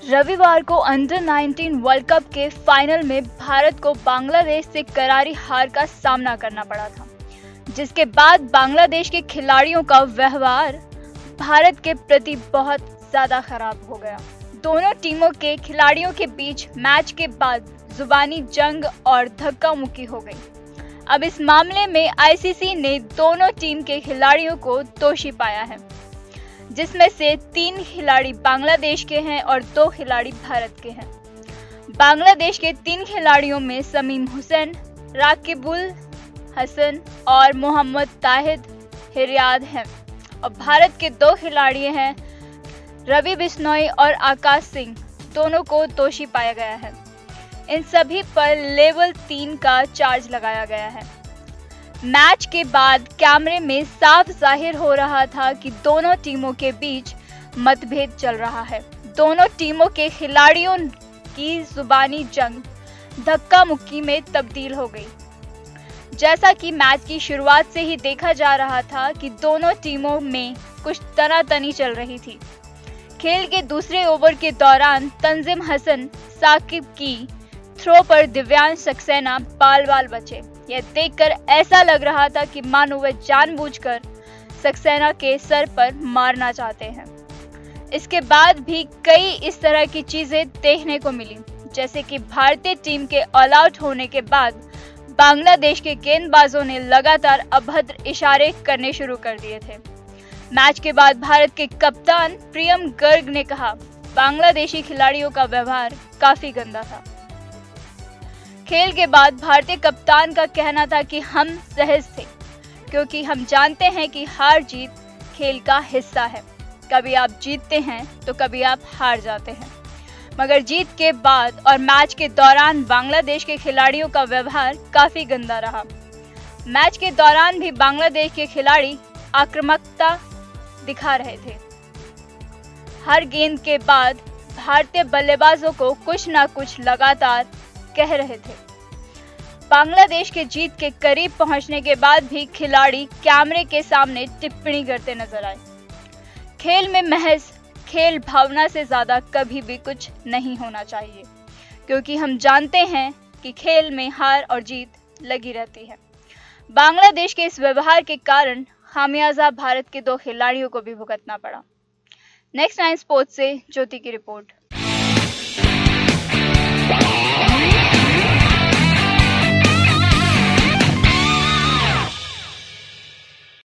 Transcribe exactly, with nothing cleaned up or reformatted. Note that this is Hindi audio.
रविवार को अंडर नाइनटीन वर्ल्ड कप के फाइनल में भारत को बांग्लादेश से करारी हार का सामना करना पड़ा था, जिसके बाद बांग्लादेश के खिलाड़ियों का व्यवहार भारत के प्रति बहुत ज्यादा खराब हो गया। दोनों टीमों के खिलाड़ियों के बीच मैच के बाद जुबानी जंग और धक्का मुक्की हो गई। अब इस मामले में आईसीसी ने दोनों टीम के खिलाड़ियों को दोषी पाया है, जिसमें से तीन खिलाड़ी बांग्लादेश के हैं और दो खिलाड़ी भारत के हैं। बांग्लादेश के तीन खिलाड़ियों में समीम हुसैन, राकिबुल हसन और मोहम्मद ताहिद हिरियाद हैं और भारत के दो खिलाड़ी हैं रवि बिश्नोई और आकाश सिंह। दोनों को दोषी पाया गया है। इन सभी पर लेवल तीन का चार्ज लगाया गया है। मैच के बाद कैमरे में साफ जाहिर हो रहा था कि दोनों टीमों के बीच मतभेद चल रहा है। दोनों टीमों के खिलाड़ियों की जुबानी जंग धक्का मुक्की में तब्दील हो गई। जैसा कि मैच की शुरुआत से ही देखा जा रहा था कि दोनों टीमों में कुछ तनातनी चल रही थी। खेल के दूसरे ओवर के दौरान तंजिम हसन साकिब की थ्रो पर दिव्यांश सक्सेना बाल बाल बचे। यह देखकर ऐसा लग रहा था कि मानो वे जानबूझकर सक्सेना के सर पर मारना चाहते हैं। इसके बाद भी कई इस तरह की चीजें देखने को मिली, जैसे कि भारतीय टीम के ऑल आउट होने के बाद बांग्लादेश के गेंदबाजों ने लगातार अभद्र इशारे करने शुरू कर दिए थे। मैच के बाद भारत के कप्तान प्रियम गर्ग ने कहा, बांग्लादेशी खिलाड़ियों का व्यवहार काफी गंदा था। खेल के बाद भारतीय कप्तान का कहना था कि हम सहज थे, क्योंकि हम जानते हैं कि हार जीत खेल का हिस्सा है। कभी आप जीतते हैं तो कभी आप हार जाते हैं। मगर जीत के बाद और मैच के दौरान बांग्लादेश के खिलाड़ियों का व्यवहार काफी गंदा रहा। मैच के दौरान भी बांग्लादेश के खिलाड़ी आक्रामकता दिखा रहे थे। हर गेंद के बाद भारतीय बल्लेबाजों को कुछ ना कुछ लगातार कह रहे थे। बांग्लादेश के जीत के करीब पहुंचने के बाद भी खिलाड़ी कैमरे के सामने टिप्पणी करते नजर आए। खेल में महज खेल भावना से ज्यादा कभी भी कुछ नहीं होना चाहिए, क्योंकि हम जानते हैं कि खेल में हार और जीत लगी रहती है। बांग्लादेश के इस व्यवहार के कारण खामियाजा भारत के दो खिलाड़ियों को भी भुगतना पड़ा। नेक्स्ट नाइन स्पोर्ट्स से ज्योति की रिपोर्ट।